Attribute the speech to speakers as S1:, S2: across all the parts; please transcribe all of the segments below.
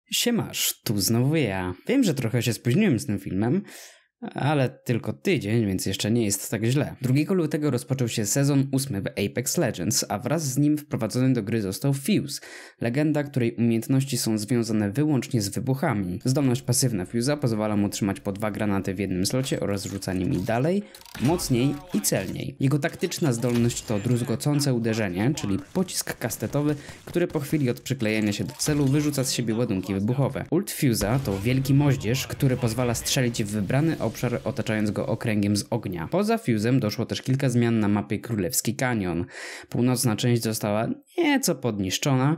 S1: Siemasz, tu znowu ja. Wiem, że trochę się spóźniłem z tym filmem, ale tylko tydzień, więc jeszcze nie jest tak źle. 2 lutego rozpoczął się sezon 8 w Apex Legends, a wraz z nim wprowadzony do gry został Fuse, legenda, której umiejętności są związane wyłącznie z wybuchami. Zdolność pasywna Fuse'a pozwala mu trzymać po 2 granaty w jednym slocie oraz rzucanie nimi dalej, mocniej i celniej. Jego taktyczna zdolność to druzgocące uderzenie, czyli pocisk kastetowy, który po chwili od przyklejenia się do celu wyrzuca z siebie ładunki wybuchowe. Ult Fuse'a to wielki moździerz, który pozwala strzelić w wybrany obszar, otaczając go okręgiem z ognia. Poza Fuse'em doszło też kilka zmian na mapie Królewski Kanion. Północna część została nieco podniszczona,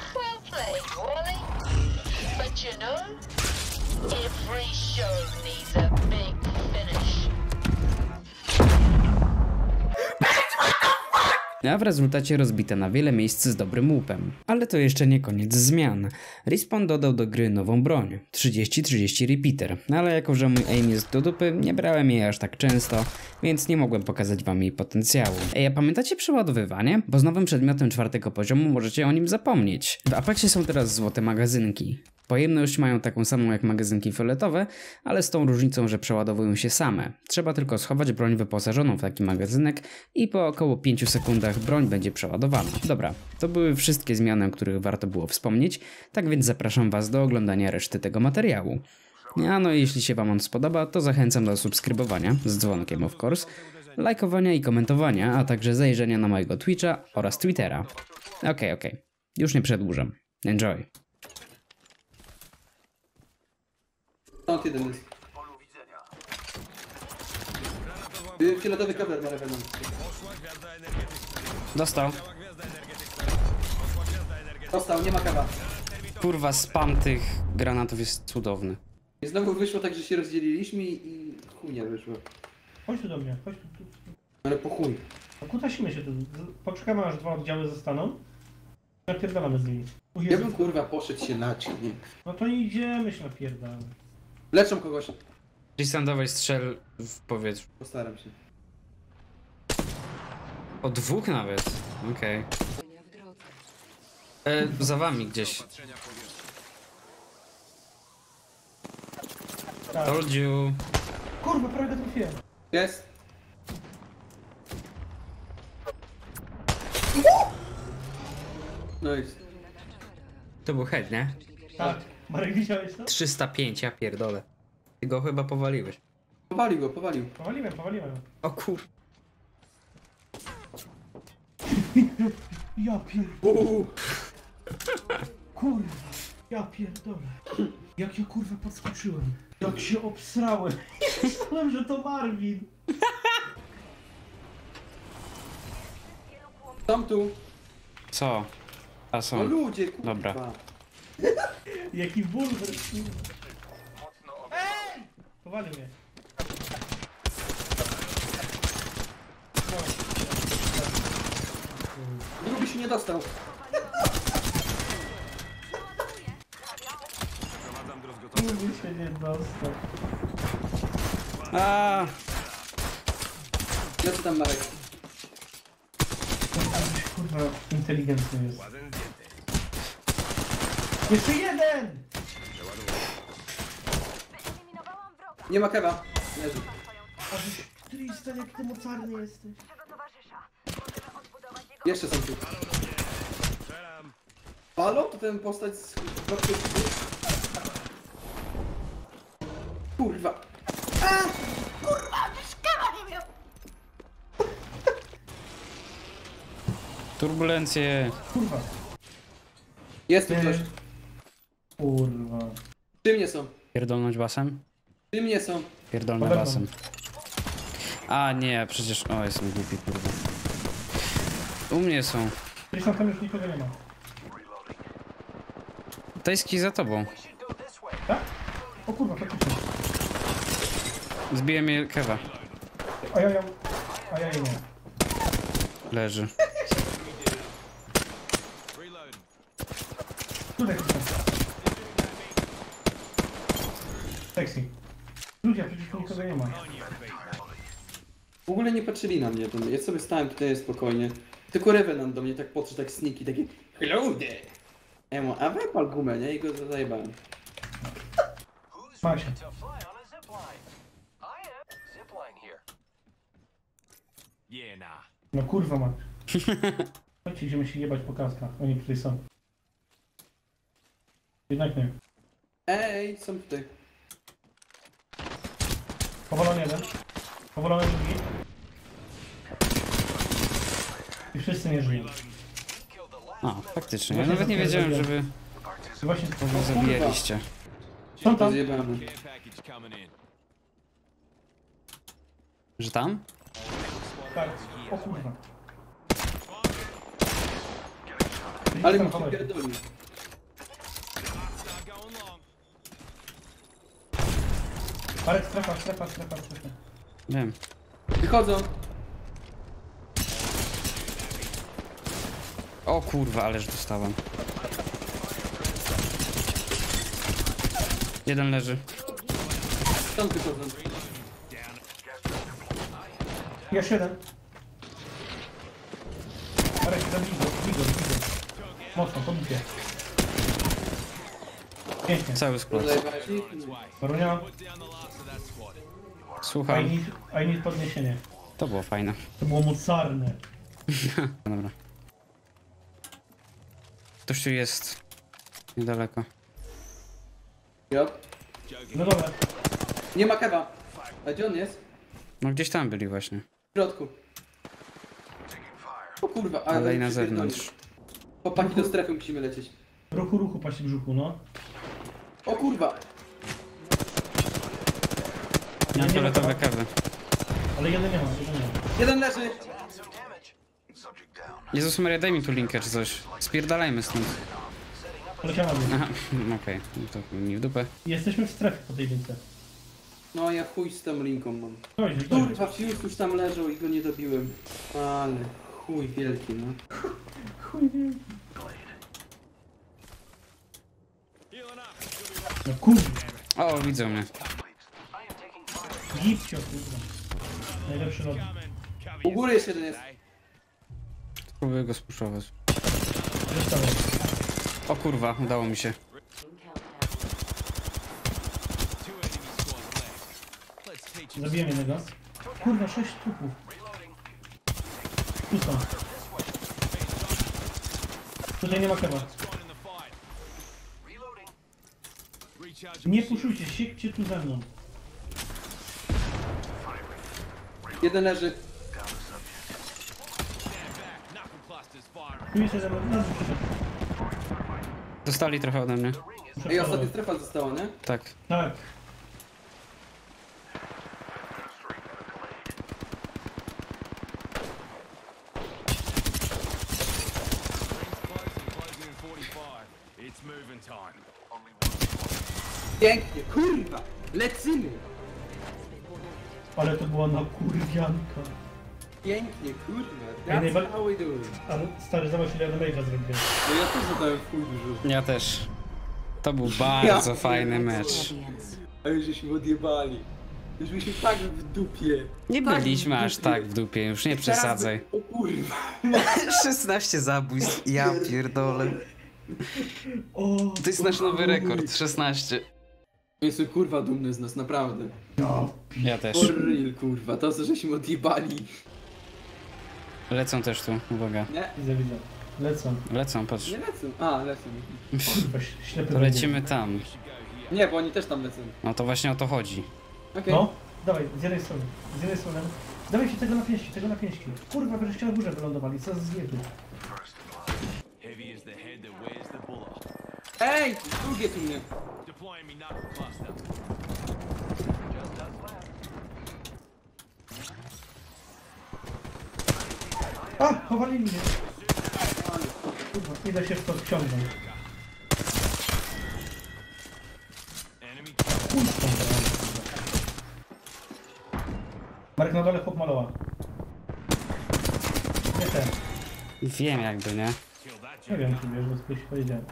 S1: a w rezultacie rozbite na wiele miejsc z dobrym łupem. Ale to jeszcze nie koniec zmian. Respawn dodał do gry nową broń, 30-30 Repeater, ale jako że mój aim jest do dupy, nie brałem jej aż tak często, więc nie mogłem pokazać wam jej potencjału. Ej, a pamiętacie przeładowywanie? Bo z nowym przedmiotem 4 poziomu możecie o nim zapomnieć. W Apexie są teraz złote magazynki. Pojemność mają taką samą jak magazynki fioletowe, ale z tą różnicą, że przeładowują się same. Trzeba tylko schować broń wyposażoną w taki magazynek i po około 5 sekundach broń będzie przeładowana. Dobra, to były wszystkie zmiany, o których warto było wspomnieć, tak więc zapraszam was do oglądania reszty tego materiału. A no i jeśli się wam on spodoba, to zachęcam do subskrybowania, z dzwonkiem of course, lajkowania i komentowania, a także zajrzenia na mojego Twitcha oraz Twittera. Okej. Już nie przedłużam. Enjoy.
S2: Stąd jeden jest. Fioletowy cover ma level.
S1: Dostał.
S2: Dostał, nie ma kawa.
S1: Kurwa, spam tych granatów jest cudowny.
S2: I znowu wyszło tak, że się rozdzieliliśmy i chuj nie wyszło.
S3: Chodź tu do mnie, chodź tu.
S2: Ale po chuj.
S3: No kutasimy się tu. Poczekamy aż 2 oddziały zostaną. Napierdalamy z nimi.
S2: Ja bym kurwa poszedł się nacić.
S3: No to idziemy się napierdalamy.
S2: Leczą kogoś.
S1: Tristan, dawaj strzel w powietrzu.
S2: Postaram się.
S1: O 2 nawet. Okej. Za wami gdzieś.
S3: Tak.
S1: Told you.
S3: Kurwa, prawie go trafiłem.
S2: Jest. No i...
S1: To był head, nie?
S3: Tak. Marek, widziałeś to?
S1: 305, ja pierdolę. Ty go chyba powaliłeś.
S2: Powalił go, powalił.
S3: Powaliłem.
S1: O kur...
S3: Ja pierdolę. Kurwa. Ja pierdolę. Jak ja kurwa podskoczyłem. Jak się obsrałem. Myślałem, że to Marvin.
S2: Tam tu.
S1: Co? A
S2: No
S1: są.
S2: ludzie, kurwa.
S1: Dobra.
S3: Jaki bulwer. Ej! Powalił mnie.
S2: Drugi się nie dostał.
S3: Drugi się nie dostał.
S1: A,
S2: Ja co tam, Marek?
S3: Kurwa, inteligentny jest. Jeszcze jeden!
S2: Nie ma kawa. Leży.
S3: A Tristan, jak ty mocarny jesteś.
S2: Jeszcze są tu. Halo? To ten postać z... Kurwa.
S1: turbulencje.
S3: Kurwa.
S2: Jest tu ktoś.
S3: Kurwa.
S2: Przy mnie są.
S1: Pierdolnąć basem?
S2: Przy mnie są.
S1: Pierdolnę
S3: Powiem
S1: basem. A nie, przecież... O, jestem głupi, kurwa. U mnie są.
S3: Tristan, tam już nikogo nie ma.
S1: Tajski za tobą.
S3: Tak? O kurwa, faktycznie.
S1: Zbiję mnie kewa.
S3: A ja nie.
S1: Leży.
S3: Tutaj Tristan. Sexy. Ludzie, przecież tu nikogo nie ma.
S2: W ogóle nie patrzyli na mnie. Ja sobie stałem tutaj spokojnie. Tylko Revenant do mnie tak podszedł, tak sneaky, takie hello there. Emo, a wypal gumę, nie? I go zajebałem.
S3: Ma się.
S4: To fly on a zip line. I am zip line here. Yeah, nah.
S3: No kurwa ma. Chodźcie, idziemy się jebać po kaskach. Oni tutaj są. Jednak nie.
S2: Ej, są tutaj.
S3: Powolony jeden. Powolony drugi. I wszyscy nie żyją.
S1: A, faktycznie. Ja nawet nie wiedziałem, żeby
S3: I właśnie
S1: go zabijaliście.
S3: są tam.
S2: Zjebałem.
S4: Care package coming in.
S1: Że tam?
S3: Tak. O kurwa.
S2: Ale
S3: Tam
S2: mi
S3: chowaj.
S2: pierdolił.
S4: Start going long.
S3: Marek, strefa.
S1: Wiem.
S2: Wychodzą.
S1: O kurwa, ależ dostałem. Jeden leży.
S2: Stąd wychodzą.
S3: Jeszcze jeden. Marek, zabij go. Mocno, pobijcie. Pięknie.
S1: Cały skład.
S2: Zajebałeś ich?
S3: Marunia,
S4: Put down the last of that squad.
S1: Słucham.
S3: I need podniesienie.
S1: To było fajne.
S3: To było mocarne.
S1: Dobra. Ktoś tu jest. Niedaleko.
S2: Jop.
S3: No dobra.
S2: Nie ma keba. A gdzie on jest?
S1: No gdzieś tam byli właśnie.
S2: W środku. O kurwa,
S1: Ale i na
S2: przypierdolił.
S1: zewnątrz.
S2: Chłopaki do strefy musimy lecieć.
S3: Ruchu, paść w brzuchu, no.
S2: O kurwa.
S1: Mam
S3: Nie ma
S1: fioletowe
S3: kawa.
S1: kawy.
S3: Ale jeden nie ma.
S2: Jeden leży.
S1: Jezus Maria, daj mi tu linkę czy coś. Spierdalajmy stąd.
S3: Poleciała mnie.
S1: Aha, okej. No to mi w dupę.
S3: Jesteśmy w strefie po tej lince.
S2: No ja chuj z tą linką mam.
S3: Dojdzie.
S2: Kurwa, Fuse już tam leżał i go nie dobiłem. Ale chuj wielki, no.
S3: Chuj wie.
S4: Healing up.
S3: No kurwa.
S1: O, widzą mnie.
S3: Gipcio, kurwa. Najlepszy lot.
S2: U góry jeszcze jeden jest.
S1: Spróbuję go spuszować.
S3: Zostawiam.
S1: O kurwa, udało mi się.
S4: Two enemy squads left. Let's teach them.
S3: Zabiłem jednego. Kurwa, 6 trupów. Tu są. Tutaj nie ma keba.
S4: Squad in the fight. Reloading. Recharge.
S3: Nie puszujcie, siekcie tu ze mną.
S2: Jeden leży.
S4: Stand back. Knuckle clusters firing.
S3: Tu jeszcze ze mną. No,
S1: Dostali trochę ode mnie.
S2: Ej, ostatnia strefa została, nie?
S1: Tak.
S3: tak.
S4: Closing in 45. It's moving time.
S2: Pięknie, kurwa! Lecimy!
S3: Ale to była na kurwianka.
S2: Pięknie, kurwa.
S3: Ej,
S2: That's
S3: najba-
S2: how we do it.
S3: Ale stary, zobacz ile damage'a zrobiłem.
S2: No ja też zadałem w chuj dużo.
S1: Ja też. To był bardzo
S2: Ja
S1: fajny mecz.
S2: A już żeśmy odjebali. Już byliśmy tak w dupie.
S1: Nie
S2: Tak
S1: byliśmy
S2: w
S1: aż
S2: dupie.
S1: tak w dupie, już nie
S2: Teraz
S1: przesadzaj.
S2: by- O kurwa.
S1: 16 zabójstw, ja pierdolę.
S3: O,
S1: To jest nasz nowy rekord, 16.
S2: Jestem kurwa dumny z nas, naprawdę.
S3: no.
S1: Ja też.
S2: For real, kurwa. To, co żeśmy odjebali.
S1: Lecą też tu, uwaga.
S2: Nie?
S3: Widzę. Lecą.
S1: Lecą, patrz.
S2: Nie lecą. A, lecą.
S3: Kurwa, ślepy.
S1: To lecimy tam.
S2: Nie, bo oni też tam lecą.
S1: No to właśnie o to chodzi.
S2: Okej.
S3: No, dawaj, z jednej strony. Z jednej strony. Dawaj się tego na pięści. Kurwa, żeście na górze wylądowali, co za zjeby.
S4: Heavy is the head that wears the bullet.
S2: Ej! Drugie tu mnie.
S4: Deploying me knuckle cluster.
S3: A, powalili mnie. Kurwa, nie da się w to wciągnąć.
S4: Enemy.
S3: Kurwa. Marek na dole chłop maloła. Nie ten.
S1: Wiem jakby, nie?
S4: Kill that
S3: Nie wiem, czy wiesz, bo coś powiedziałem.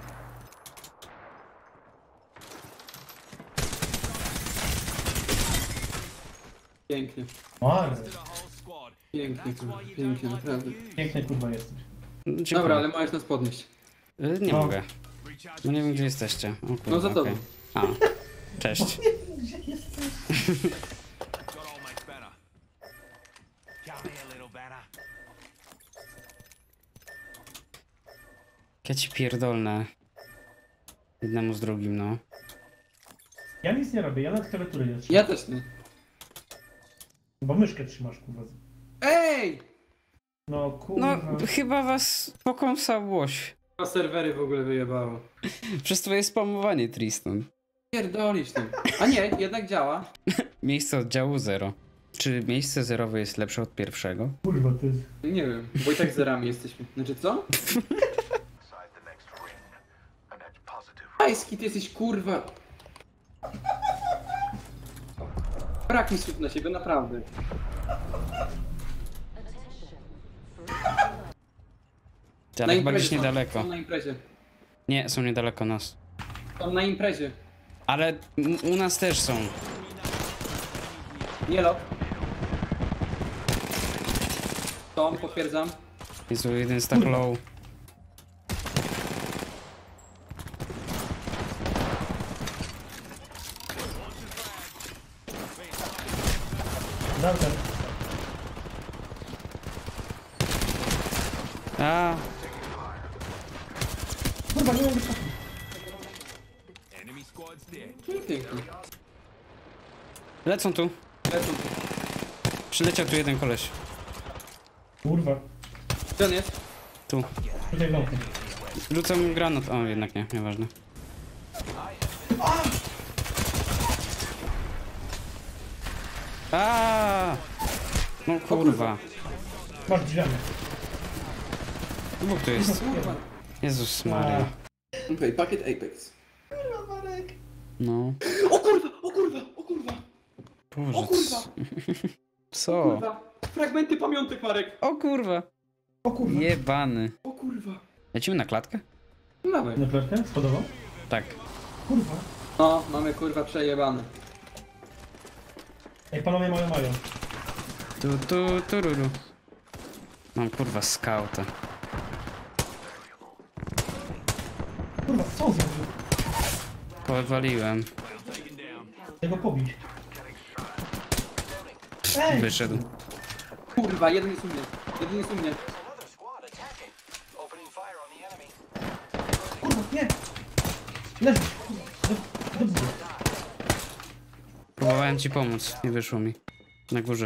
S2: Pięknie.
S3: Marek,
S4: the whole squad.
S2: Pięknie, kurwa. Pięknie, naprawdę.
S3: piękny kurwa jesteś.
S1: Dziękuję.
S2: Dobra, ale możesz nas podnieść.
S1: Nie
S3: No.
S1: mogę. No nie wiem, gdzie jesteście. O, kurwa,
S2: No za tobą.
S1: okej. A, cześć.
S3: Gdzie jesteś?
S4: Got almost better. Got me a little better.
S1: Ja ci pierdolnę. Jednemu z drugim, no.
S3: Ja nic nie robię, ja nawet klawiatury nie trzymam.
S2: Ja też nie.
S3: Bo myszkę trzymasz, kurwa.
S2: Ej!
S3: No
S1: No,
S3: kurwa.
S1: chyba was pokąsałoś.
S2: A serwery w ogóle wyjebało.
S1: Przez twoje spamowanie, Tristan.
S2: Pierdolisz tym. A nie, jednak działa.
S1: Miejsce oddziału 0. Czy miejsce zerowe jest lepsze od pierwszego?
S3: Kurwa, ty.
S2: Nie wiem, bo i tak zerami jesteśmy. Znaczy co?
S4: Inside the next ring. A net positive.
S2: Ajski, ty jesteś kurwa. Brak mi słów na siebie, naprawdę.
S1: Ale chyba gdzieś
S2: są,
S1: niedaleko.
S2: Są na imprezie.
S1: Nie, są niedaleko nas.
S2: Są na imprezie.
S1: Ale u nas też są.
S2: Nie lot. Tom, potwierdzam.
S1: Jezu, jeden jest tak low.
S3: Dobra.
S1: A,
S3: Kurwa, nie mogę trafić.
S4: Enemy squad's dead.
S2: No pięknie.
S1: lecą tu.
S2: Lecą.
S1: Przyleciał tu jeden koleś.
S3: Kurwa.
S2: Gdzie on jest?
S1: Tu.
S3: Tutaj w domku.
S1: Rzucam granat. O, jednak nie, nieważne. A! No kurwa.
S3: Masz drzwiami.
S1: Dwóch tu jest.
S2: Kurwa.
S1: Jezus Maria.
S2: Okej, pakiet Apex.
S1: No.
S2: O kurwa, o kurwa, o kurwa.
S1: Boże.
S2: O kurwa.
S1: Co?
S2: Kurwa. Fragmenty pamiątek, Marek.
S1: O kurwa.
S3: O kurwa.
S1: Jebany.
S2: O kurwa.
S1: Lecimy na klatkę?
S2: Mamy.
S3: Na klatkę? Spodobał?
S1: Tak.
S3: Kurwa.
S2: No, mamy kurwa przejebane.
S3: Ej, panowie mają.
S1: Tururu. Mam kurwa skauta.
S3: Kurwa, co on zrobił?
S1: Powaliłem.
S3: Tego pobić. Ej!
S1: Wyszedł.
S2: Kurwa, jeden jest u mnie. Jeden jest u mnie.
S4: Another squad attacking. Opening fire on the enemy.
S3: Kurwa, nie! Leży! Kurwa, do góry.
S1: Próbowałem ci pomóc, nie wyszło mi. Na górze.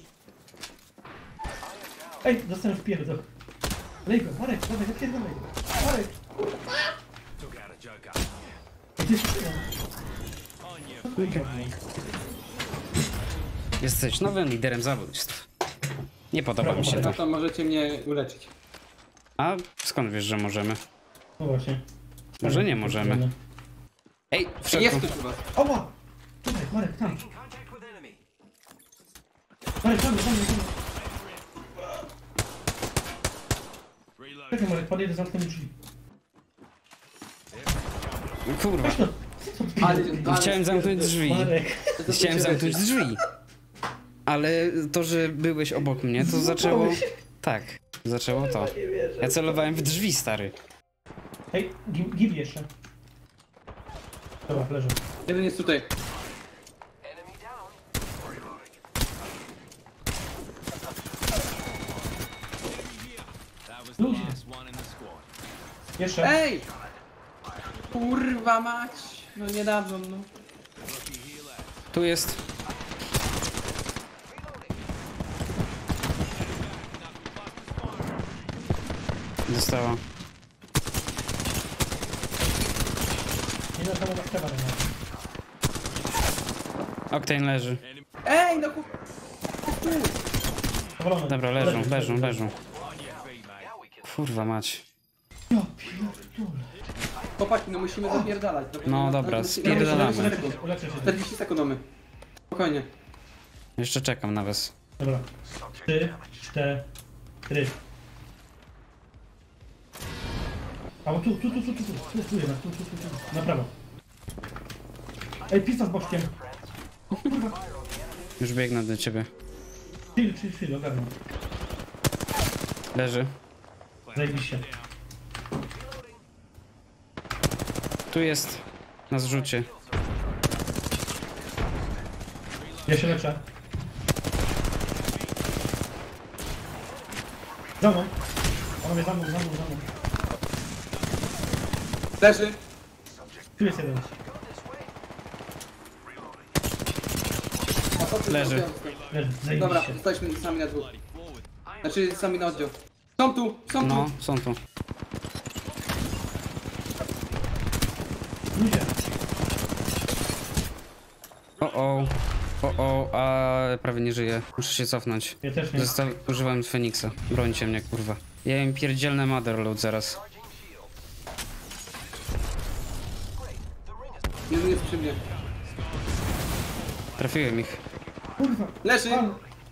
S3: Ej, dostanę w pierdol. Lej go, Marek, dawaj, napierdolaj go. Marek!
S4: Took out a joker.
S3: Gdzie jest ten?
S1: Jesteś nowym liderem zabójstw. Nie podoba mi się
S2: No
S1: to.
S2: to możecie mnie uleczyć.
S1: A skąd wiesz, że możemy?
S3: No właśnie.
S1: Może nie możemy. Ej, w
S2: Jest
S1: środku.
S2: ktoś u was.
S3: Oła! Tutaj, Marek, tam.
S4: Contact with enemy.
S3: Marek, tam.
S4: Reload.
S3: Czekaj, Marek, podjedę, zamknę mi drzwi.
S1: Kurwa.
S2: Ale
S1: Chciałem zamknąć drzwi.
S3: Marek.
S1: Chciałem zamknąć drzwi. Ale to, że byłeś obok mnie, to zaczęło... Tak, zaczęło to. Ja celowałem w drzwi, stary.
S3: Ej, gib jeszcze. Dobra, leżę.
S2: Jeden jest tutaj.
S4: Enemy down. That was the
S3: Ludzie.
S4: last one in the squad.
S3: Jeszcze.
S2: Ej! Kurwa mać! No nie dadzą, no.
S1: Tu jest. Została.
S3: Nie na samego trzeba, nie.
S1: Octane leży.
S2: Ej, no kur...
S3: Powolony.
S1: Dobra, leżą.
S4: On your feet, mate.
S1: Kurwa mać.
S3: Ja pierdolę.
S2: Chłopaki, no musimy zapierdalać.
S1: No dobra, spierdalamy.
S3: Uleczę się.
S2: 40 sekund mamy. Spokojnie.
S1: Jeszcze czekam na was.
S3: Dobra. 3, 4. A bo tu jednak, tu. Na prawo. Ej, pizza z boczkiem.
S1: Już biegnę do ciebie.
S3: Chill, ogarnę.
S1: Leży.
S3: Zajebiście.
S1: Tu jest. Na zrzucie.
S3: Ja się leczę. Za mną. Panowie, za mną.
S2: Leży.
S3: Tu jest jeden.
S1: Leży.
S3: Leży,
S2: Dobra,
S3: zajebiście.
S2: zostaliśmy sami na dwóch. Znaczy sami na oddział. Są tu.
S1: No, są tu.
S3: Ludzie.
S1: A prawie nie żyję. Muszę się cofnąć.
S3: Ja też nie.
S1: Używałem Feniksa. Brońcie mnie, kurwa. Ja im pierdzielne motherload zaraz.
S2: Jeden jest przy mnie.
S1: Trafiłem ich.
S3: Kurwa.
S2: Leży.
S3: Pan.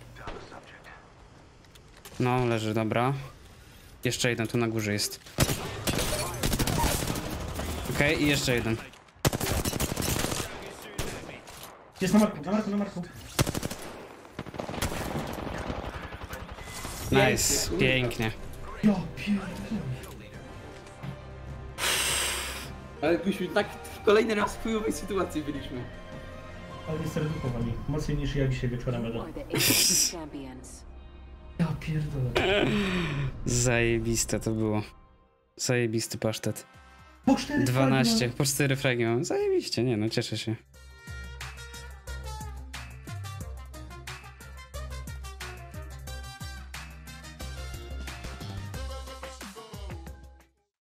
S1: No, leży, dobra. Jeszcze jeden tu na górze jest. Okej, i jeszcze jeden.
S3: Jest na marku.
S1: Nice, pięknie.
S3: Ja pierdolę.
S2: Ale byśmy tak kolejny raz w chujowej sytuacji byliśmy.
S3: Ale mnie serdukowali. Mocniej niż ja dzisiaj wieczorem będę.
S5: You are the ancient champions.
S3: Ja pierdolę.
S1: Zajebiste to było. Zajebisty pasztet.
S3: Po 4
S1: 12, po 4 fragi mam. Zajebiście, nie no, cieszę się.